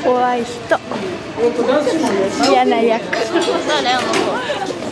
怖い人、嫌な役。 そうだよ、もう。